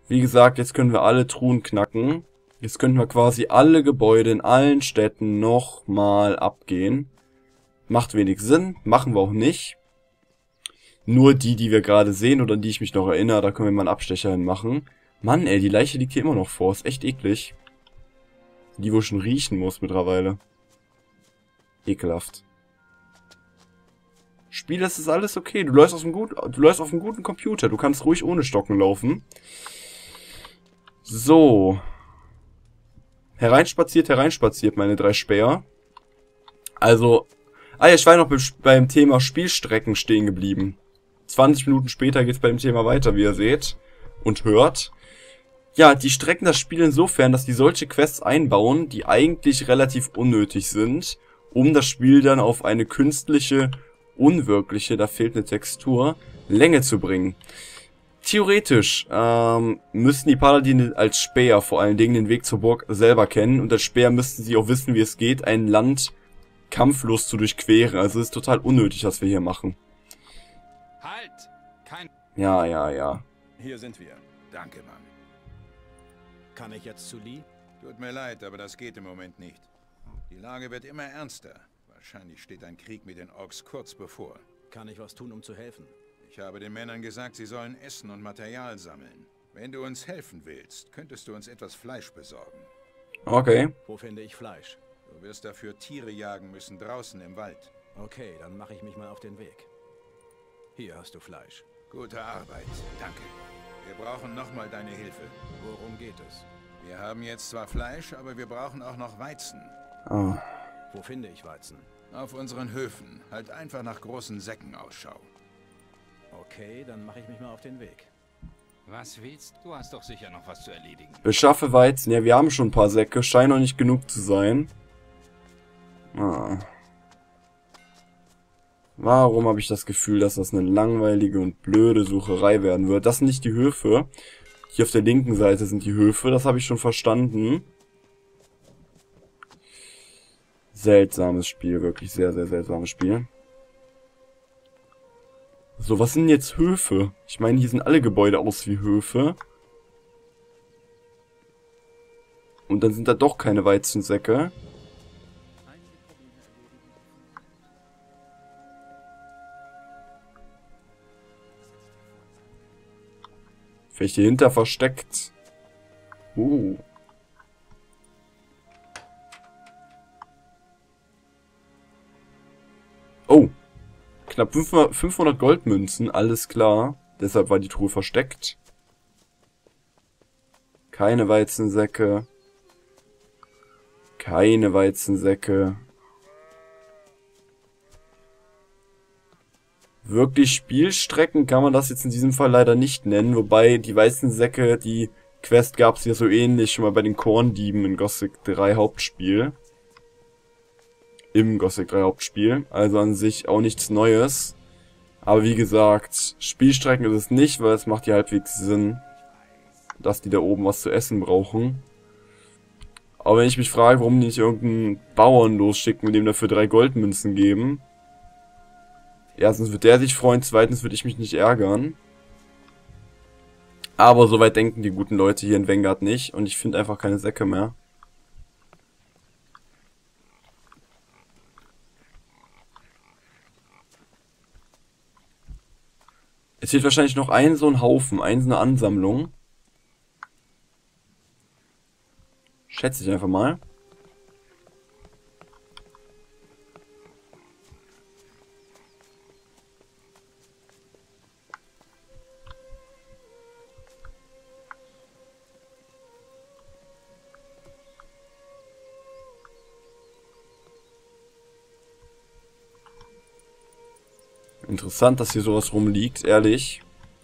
Wie gesagt, jetzt können wir alle Truhen knacken. Jetzt könnten wir quasi alle Gebäude in allen Städten nochmal abgehen. Macht wenig Sinn, machen wir auch nicht. Nur die, die wir gerade sehen oder an die ich mich noch erinnere, da können wir mal einen Abstecher hinmachen. Mann, ey, die Leiche liegt hier immer noch vor. Ist echt eklig. Die, wo ich schon riechen muss mittlerweile. Ekelhaft. Spiel, das ist alles okay. Du läufst auf einem guten Computer. Du kannst ruhig ohne Stocken laufen. So. Hereinspaziert, meine 3 Späher. Also, ja, ich war noch beim Thema Spielstrecken stehen geblieben. 20 Minuten später geht's beim Thema weiter, wie ihr seht und hört. Ja, die strecken das Spiel insofern, dass die solche Quests einbauen, die eigentlich relativ unnötig sind, um das Spiel dann auf eine künstliche, unwirkliche, da fehlt eine Textur, Länge zu bringen. Theoretisch müssten die Paladine als Späher vor allen Dingen den Weg zur Burg selber kennen und als Späher müssten sie auch wissen, wie es geht, ein Land kampflos zu durchqueren. Also es ist total unnötig, was wir hier machen. Halt! Kein... Ja. Hier sind wir. Danke, Mann. Kann ich jetzt zu Lee? Tut mir leid, aber das geht im Moment nicht. Die Lage wird immer ernster. Wahrscheinlich steht ein Krieg mit den Orks kurz bevor. Kann ich was tun, um zu helfen? Ich habe den Männern gesagt, sie sollen Essen und Material sammeln. Wenn du uns helfen willst, könntest du uns etwas Fleisch besorgen. Okay. Wo finde ich Fleisch? Du wirst dafür Tiere jagen müssen, draußen im Wald. Okay, dann mache ich mich mal auf den Weg. Hier hast du Fleisch. Gute Arbeit, danke. Wir brauchen nochmal deine Hilfe. Worum geht es? Wir haben jetzt zwar Fleisch, aber wir brauchen auch noch Weizen. Oh. Wo finde ich Weizen? Auf unseren Höfen. Halt einfach nach großen Säcken Ausschau. Okay, dann mache ich mich mal auf den Weg. Was willst du? Hast doch sicher noch was zu erledigen. Beschaffe Weizen. Ja, wir haben schon ein paar Säcke. Scheint noch nicht genug zu sein. Ah. Warum habe ich das Gefühl, dass das eine langweilige und blöde Sucherei werden wird? Das sind nicht die Höfe. Hier auf der linken Seite sind die Höfe. Das habe ich schon verstanden. Seltsames Spiel. Wirklich sehr, sehr seltsames Spiel. So, was sind jetzt Höfe? Ich meine, hier sind alle Gebäude aus wie Höfe. Und dann sind da doch keine Weizensäcke. Vielleicht hier hinter versteckt. Oh. Knapp 500 Goldmünzen, alles klar. Deshalb war die Truhe versteckt. Keine Weizensäcke. Keine Weizensäcke. Wirklich Spielstrecken kann man das jetzt in diesem Fall leider nicht nennen. Wobei die Weizensäcke, die Quest gab es ja so ähnlich schon mal bei den Korndieben in Gothic 3 Hauptspiel. Im Gothic 3 Hauptspiel. Also an sich auch nichts Neues. Aber wie gesagt, Spielstrecken ist es nicht, weil es macht ja halbwegs Sinn, dass die da oben was zu essen brauchen. Aber wenn ich mich frage, warum die nicht irgendeinen Bauern losschicken und dem dafür 3 Goldmünzen geben. Erstens wird der sich freuen, zweitens würde ich mich nicht ärgern. Aber soweit denken die guten Leute hier in Vanguard nicht und ich finde einfach keine Säcke mehr. Es fehlt wahrscheinlich noch so ein Haufen, so eine Ansammlung. Schätze ich einfach mal. Interessant, dass hier sowas rumliegt, ehrlich.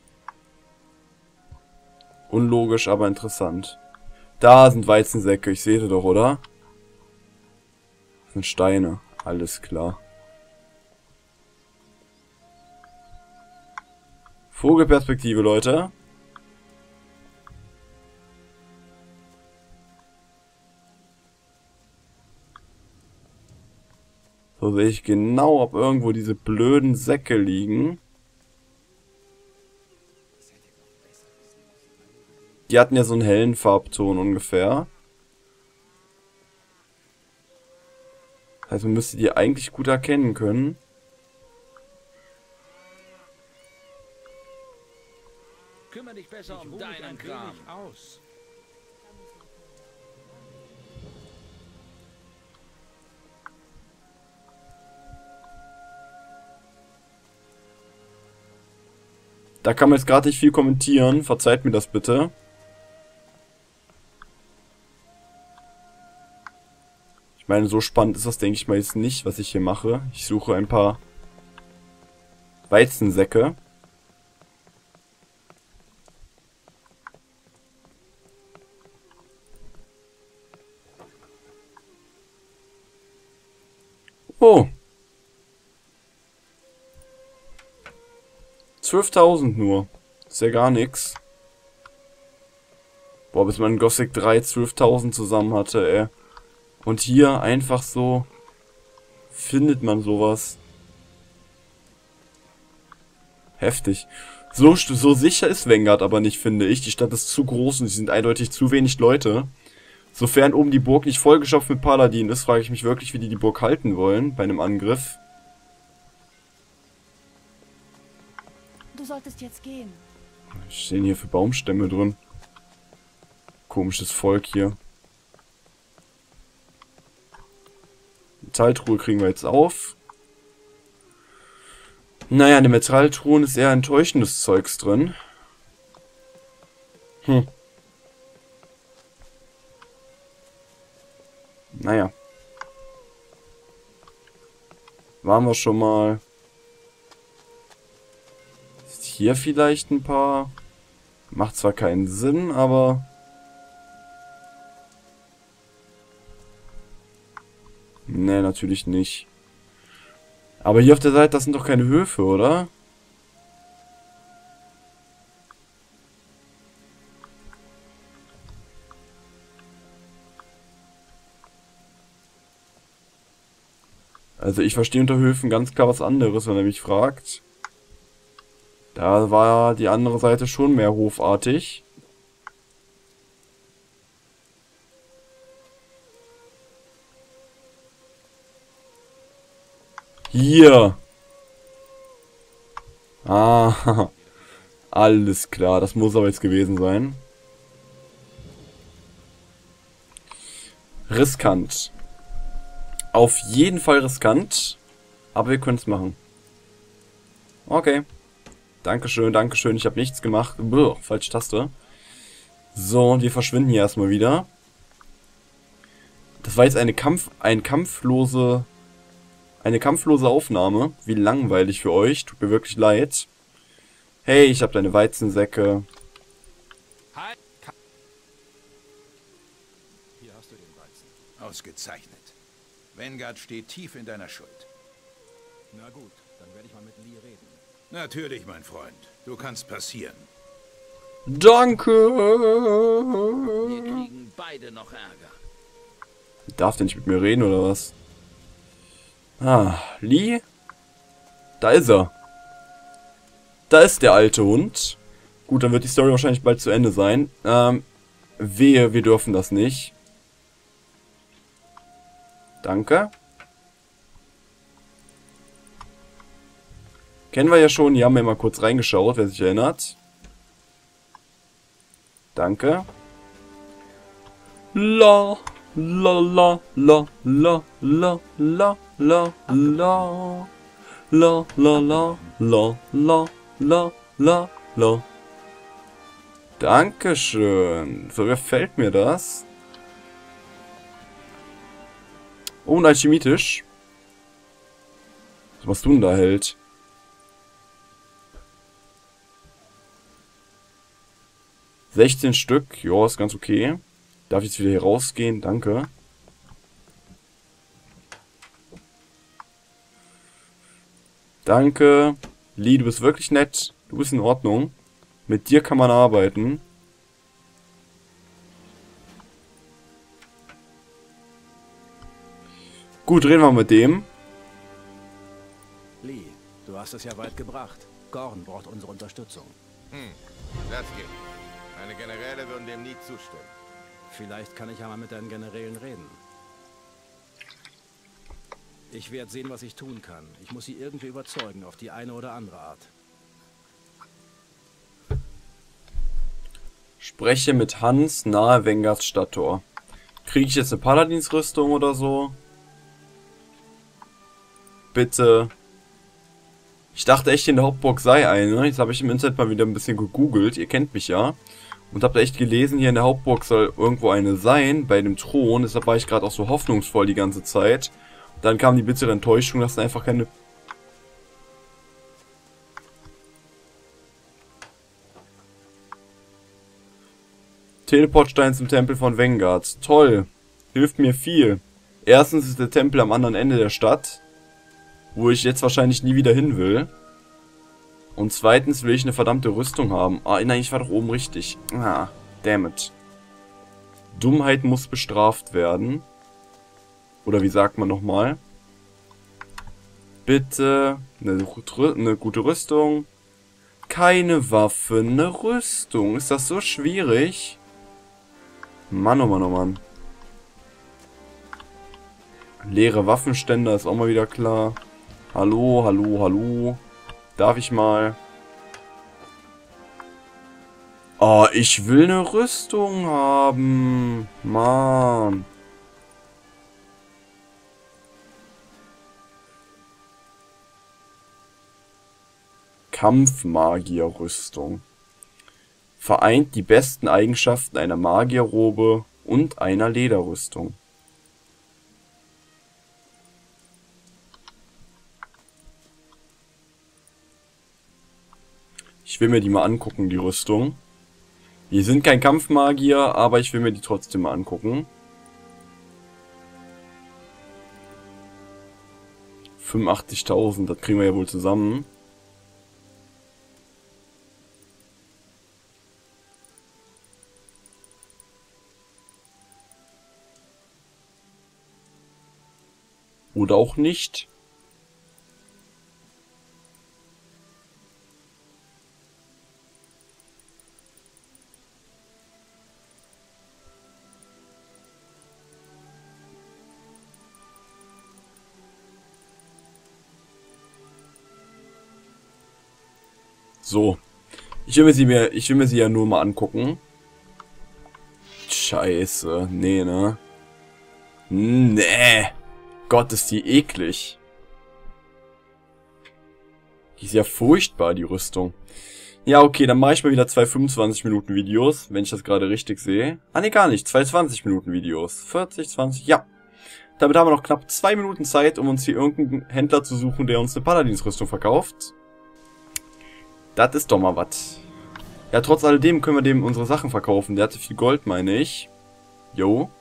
Unlogisch, aber interessant. Da sind Weizensäcke, ich sehe sie doch, oder? Das sind Steine, alles klar. Vogelperspektive, Leute. So sehe ich genau, ob irgendwo diese blöden Säcke liegen. Die hatten ja so einen hellen Farbton ungefähr. Also man müsste die eigentlich gut erkennen können. Kümmere dich besser um deinen Kram. Aus. Da kann man jetzt gerade nicht viel kommentieren. Verzeiht mir das bitte. Ich meine, so spannend ist das, denke ich mal, jetzt nicht, was ich hier mache. Ich suche ein paar Weizensäcke. Oh. 12.000 nur. Ist ja gar nix. Boah, bis man in Gothic 3 12.000 zusammen hatte, ey. Und hier einfach so findet man sowas. Heftig. So sicher ist Vanguard aber nicht, finde ich. Die Stadt ist zu groß und es sind eindeutig zu wenig Leute. Sofern oben die Burg nicht vollgestopft mit Paladin ist, frage ich mich wirklich, wie die Burg halten wollen bei einem Angriff. Du solltest jetzt gehen. Was stehen hier für Baumstämme drin? Komisches Volk hier. Metalltruhe kriegen wir jetzt auf. Naja, in den Metalltruhen ist eher enttäuschendes Zeugs drin. Naja. Waren wir schon mal. Ist hier vielleicht ein paar. Macht zwar keinen Sinn, aber. Nee, natürlich nicht. Aber hier auf der Seite, das sind doch keine Höfe, oder? Also ich verstehe unter Höfen ganz klar was anderes, wenn er mich fragt. Da war die andere Seite schon mehr hofartig. Hier. Ah, alles klar. Das muss aber jetzt gewesen sein. Riskant. Auf jeden Fall riskant. Aber wir können es machen. Okay. Dankeschön, Dankeschön. Ich habe nichts gemacht. Buh, falsche Taste. So, und wir verschwinden hier erstmal wieder. Das war jetzt eine kampflose Aufnahme. Wie langweilig für euch. Tut mir wirklich leid. Hey, ich habe deine Weizensäcke. Hier hast du den Weizen. Ausgezeichnet. Vanguard steht tief in deiner Schuld. Na gut, dann werde ich mal mit Lee reden. Natürlich, mein Freund. Du kannst passieren. Danke. Wir kriegen beide noch Ärger. Darf der nicht mit mir reden, oder was? Ah, Lee? Da ist er. Da ist der alte Hund. Gut, dann wird die Story wahrscheinlich bald zu Ende sein. Wehe, wir dürfen das nicht. Danke. Kennen wir ja schon, hier haben wir mal kurz reingeschaut, wer sich erinnert. Danke. La, la, la, la, la, la, la, la, la, la, la, la, la, la, la, la, la. Dankeschön. So gefällt mir das. Oh, ein Alchemietisch. Was machst du denn da, Held? ...16 Stück. Ja, ist ganz okay. Darf ich jetzt wieder hier rausgehen? Danke. Danke. Lee, du bist wirklich nett. Du bist in Ordnung. Mit dir kann man arbeiten. Gut, reden wir mit dem. Lee, du hast es ja weit gebracht. Gorn braucht unsere Unterstützung. Das geht. Meine Generäle würden dem nie zustimmen. Vielleicht kann ich ja mal mit deinen Generälen reden. Ich werde sehen, was ich tun kann. Ich muss sie irgendwie überzeugen, auf die eine oder andere Art. Spreche mit Hans nahe Vengards Stadttor. Kriege ich jetzt eine Paladinsrüstung oder so? Bitte. Ich dachte echt, in der Hauptburg sei eine. Jetzt habe ich im Internet mal wieder ein bisschen gegoogelt. Ihr kennt mich ja. Und habe da echt gelesen, hier in der Hauptburg soll irgendwo eine sein, bei dem Thron. Deshalb war ich gerade auch so hoffnungsvoll die ganze Zeit. Dann kam die bittere Enttäuschung, dass da einfach keine... Teleportstein zum Tempel von Vengard. Toll. Hilft mir viel. Erstens ist der Tempel am anderen Ende der Stadt, wo ich jetzt wahrscheinlich nie wieder hin will. Und zweitens will ich eine verdammte Rüstung haben. Ah, nein, ich war doch oben richtig. Ah, damn it. Dummheit muss bestraft werden. Oder wie sagt man nochmal? Bitte eine gute Rüstung. Keine Waffe, eine Rüstung. Ist das so schwierig? Mann, oh Mann, oh Mann. Leere Waffenständer ist auch mal wieder klar. Hallo, hallo, hallo. Darf ich mal? Oh, ich will eine Rüstung haben. Mann. Kampfmagierrüstung. Vereint die besten Eigenschaften einer Magierrobe und einer Lederrüstung. Ich will mir die mal angucken, die Rüstung. Wir sind kein Kampfmagier, aber ich will mir die trotzdem mal angucken. 85.000, das kriegen wir ja wohl zusammen. Oder auch nicht. So. Ich will mir sie ja nur mal angucken. Scheiße. Nee, ne? Nee. Gott, ist die eklig. Die ist ja furchtbar, die Rüstung. Ja, okay, dann mache ich mal wieder 2 25-Minuten-Videos, wenn ich das gerade richtig sehe. Ah, nee, gar nicht. 2 20-Minuten-Videos. 40, 20, ja. Damit haben wir noch knapp 2 Minuten Zeit, um uns hier irgendeinen Händler zu suchen, der uns eine Paladinsrüstung verkauft. Das ist doch mal was. Ja, trotz alledem können wir dem unsere Sachen verkaufen. Der hatte viel Gold, meine ich. Jo.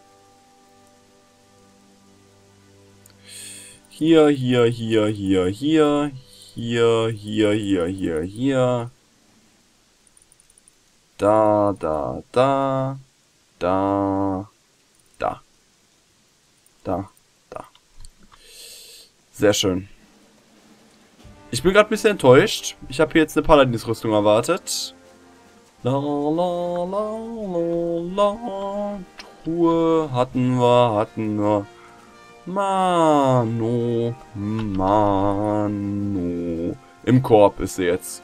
Hier, hier, hier, hier, hier. Hier, hier, hier, hier, hier. Da, da, da. Da. Da. Da. Da. Sehr schön. Ich bin gerade ein bisschen enttäuscht. Ich habe hier jetzt eine Paladinsrüstung erwartet. La la la la la. Truhe hatten wir. Mano. Mano. Im Korb ist sie jetzt.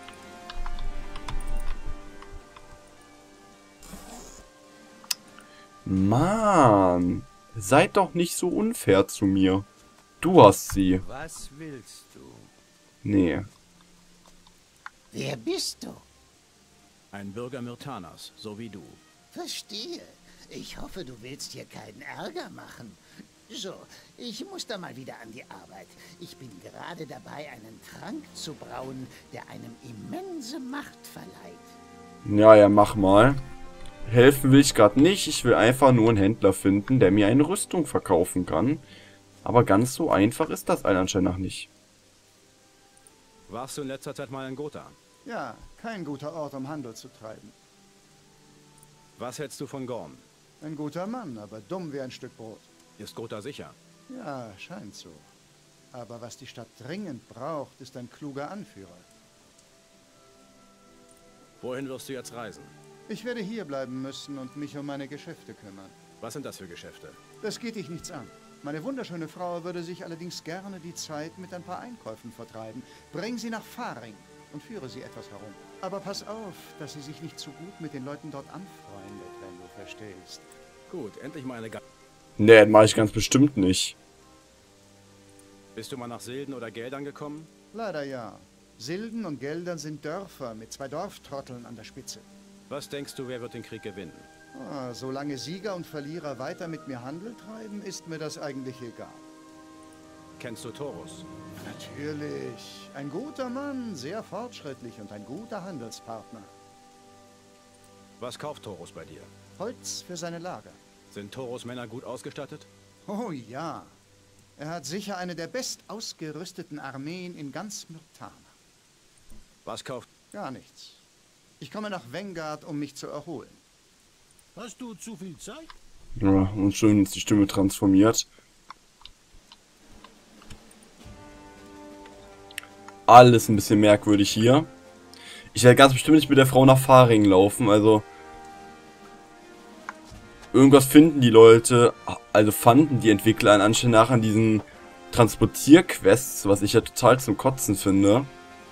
Mann. Seid doch nicht so unfair zu mir. Du hast sie. Was willst du? Nee. Wer bist du? Ein Bürger Myrtanas, so wie du. Verstehe. Ich hoffe, du willst hier keinen Ärger machen. So, ich muss da mal wieder an die Arbeit. Ich bin gerade dabei, einen Trank zu brauen, der einem immense Macht verleiht. Ja, ja, mach mal. Helfen will ich gerade nicht. Ich will einfach nur einen Händler finden, der mir eine Rüstung verkaufen kann. Aber ganz so einfach ist das anscheinend noch nicht. Warst du in letzter Zeit mal in Gotha? Ja, kein guter Ort, um Handel zu treiben. Was hältst du von Gorm? Ein guter Mann, aber dumm wie ein Stück Brot. Ist Gotha sicher? Ja, scheint so. Aber was die Stadt dringend braucht, ist ein kluger Anführer. Wohin wirst du jetzt reisen? Ich werde hier bleiben müssen und mich um meine Geschäfte kümmern. Was sind das für Geschäfte? Das geht dich nichts an. Meine wunderschöne Frau würde sich allerdings gerne die Zeit mit ein paar Einkäufen vertreiben. Bring sie nach Faring und führe sie etwas herum. Aber pass auf, dass sie sich nicht zu gut mit den Leuten dort anfreundet, wenn du verstehst. Gut, endlich mal eine... Nee, das mache ich ganz bestimmt nicht. Bist du mal nach Silden oder Geldern gekommen? Leider ja. Silden und Geldern sind Dörfer mit 2 Dorftrotteln an der Spitze. Was denkst du, wer wird den Krieg gewinnen? Solange Sieger und Verlierer weiter mit mir Handel treiben, ist mir das eigentlich egal. Kennst du Torus? Natürlich. Ein guter Mann, sehr fortschrittlich und ein guter Handelspartner. Was kauft Torus bei dir? Holz für seine Lager. Sind Torus Männer gut ausgestattet? Oh ja. Er hat sicher eine der bestausgerüsteten Armeen in ganz Myrtana. Was kauft... Gar nichts. Ich komme nach Vanguard, um mich zu erholen. Hast du zu viel Zeit? Ja, und schön ist die Stimme transformiert. Alles ein bisschen merkwürdig hier. Ich werde ganz bestimmt nicht mit der Frau nach Faring laufen, also... Irgendwas finden die Leute, also fanden die Entwickler anscheinend nach an diesen Transportierquests, was ich ja total zum Kotzen finde.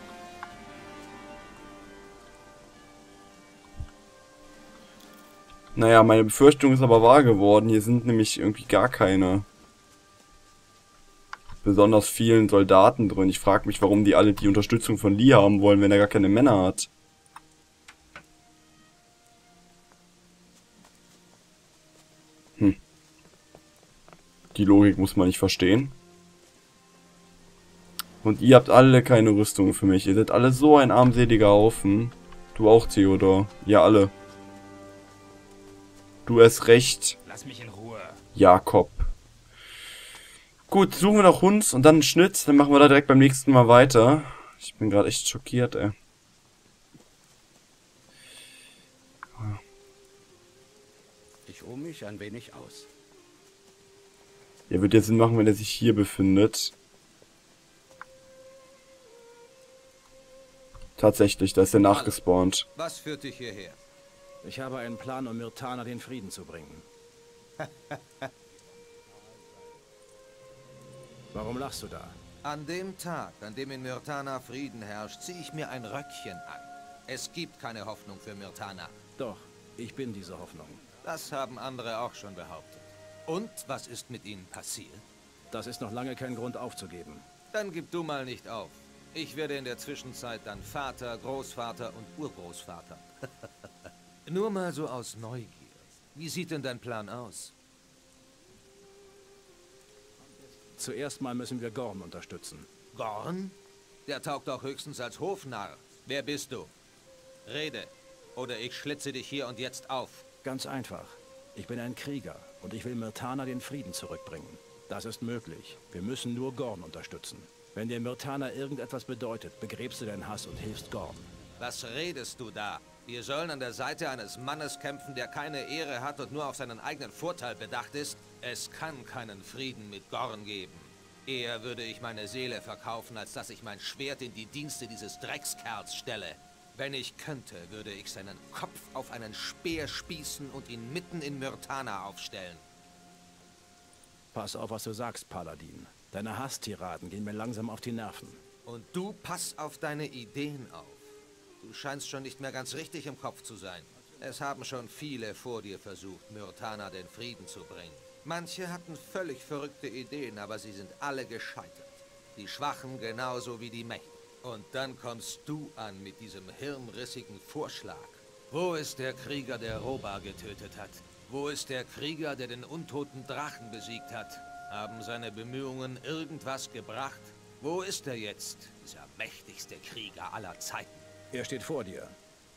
Naja, meine Befürchtung ist aber wahr geworden. Hier sind nämlich irgendwie gar keine besonders vielen Soldaten drin. Ich frage mich, warum die alle die Unterstützung von Lee haben wollen, wenn er gar keine Männer hat. Die Logik muss man nicht verstehen. Und ihr habt alle keine Rüstung für mich. Ihr seid alle so ein armseliger Haufen. Du auch, Theodor. Ja, alle. Du hast recht. Lass mich in Ruhe. Jakob. Gut, suchen wir noch Hunds und dann einen Schnitt. Dann machen wir da direkt beim nächsten Mal weiter. Ich bin gerade echt schockiert, ey. Ich ruhe mich ein wenig aus. Ja, wird jetzt Sinn machen, wenn er sich hier befindet. Tatsächlich, da ist er nachgespawnt. Was führt dich hierher? Ich habe einen Plan, um Myrtana den Frieden zu bringen. Warum lachst du da? An dem Tag, an dem in Myrtana Frieden herrscht, ziehe ich mir ein Röckchen an. Es gibt keine Hoffnung für Myrtana. Doch, ich bin diese Hoffnung. Das haben andere auch schon behauptet. Und was ist mit ihnen passiert? Das ist noch lange kein Grund aufzugeben. Dann gib du mal nicht auf. Ich werde in der Zwischenzeit dann Vater, Großvater und Urgroßvater. Nur mal so aus Neugier. Wie sieht denn dein Plan aus? Zuerst mal müssen wir Gorn unterstützen. Gorn? Der taugt auch höchstens als Hofnarr. Wer bist du? Rede. Oder ich schlitze dich hier und jetzt auf. Ganz einfach. Ich bin ein Krieger und ich will Myrtana den Frieden zurückbringen. Das ist möglich. Wir müssen nur Gorn unterstützen. Wenn dir Myrtana irgendetwas bedeutet, begräbst du deinen Hass und hilfst Gorn. Was redest du da? Wir sollen an der Seite eines Mannes kämpfen, der keine Ehre hat und nur auf seinen eigenen Vorteil bedacht ist? Es kann keinen Frieden mit Gorn geben. Eher würde ich meine Seele verkaufen, als dass ich mein Schwert in die Dienste dieses Dreckskerls stelle. Wenn ich könnte, würde ich seinen Kopf auf einen Speer spießen und ihn mitten in Myrtana aufstellen. Pass auf, was du sagst, Paladin. Deine Hasstiraden gehen mir langsam auf die Nerven. Und du pass auf deine Ideen auf. Du scheinst schon nicht mehr ganz richtig im Kopf zu sein. Es haben schon viele vor dir versucht, Myrtana den Frieden zu bringen. Manche hatten völlig verrückte Ideen, aber sie sind alle gescheitert. Die Schwachen genauso wie die Mächtigen. Und dann kommst du an mit diesem hirnrissigen Vorschlag. Wo ist der Krieger, der Roba getötet hat? Wo ist der Krieger, der den untoten Drachen besiegt hat? Haben seine Bemühungen irgendwas gebracht? Wo ist er jetzt, dieser mächtigste Krieger aller Zeiten? Er steht vor dir.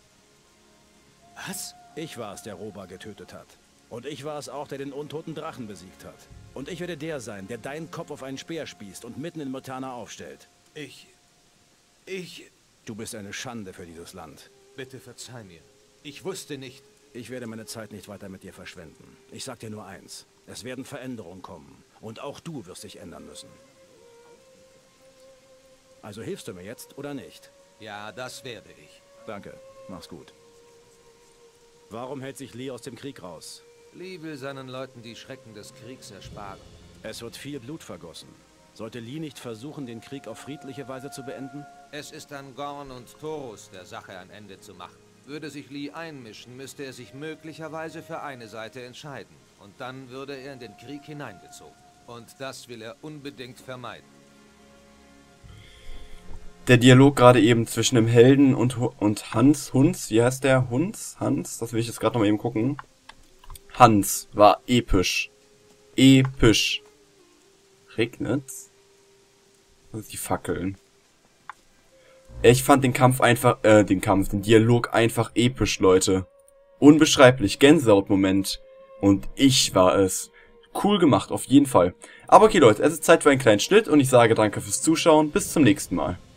Was? Ich war es, der Roba getötet hat. Und ich war es auch, der den untoten Drachen besiegt hat. Und ich werde der sein, der deinen Kopf auf einen Speer spießt und mitten in Myrtana aufstellt. Du bist eine Schande für dieses Land. Bitte verzeih mir. Ich wusste nicht. Ich werde meine Zeit nicht weiter mit dir verschwenden. Ich sag dir nur eins. Es werden Veränderungen kommen. Und auch du wirst dich ändern müssen. Also hilfst du mir jetzt oder nicht? Ja, das werde ich. Danke. Mach's gut. Warum hält sich Lee aus dem Krieg raus? Lee will seinen Leuten die Schrecken des Kriegs ersparen. Es wird viel Blut vergossen. Sollte Lee nicht versuchen, den Krieg auf friedliche Weise zu beenden? Es ist an Gorn und Taurus, der Sache ein Ende zu machen. Würde sich Lee einmischen, müsste er sich möglicherweise für eine Seite entscheiden. Und dann würde er in den Krieg hineingezogen. Und das will er unbedingt vermeiden. Der Dialog gerade eben zwischen dem Helden und Hans, wie heißt der? Hans? Das will ich jetzt gerade noch mal eben gucken. Hans war episch. Episch. Regnet's? Was ist die Fackeln? Ich fand den den Dialog einfach episch, Leute. Unbeschreiblich, Gänsehautmoment. Und ich war es. Cool gemacht, auf jeden Fall. Aber okay, Leute, es ist Zeit für einen kleinen Schnitt und ich sage danke fürs Zuschauen. Bis zum nächsten Mal.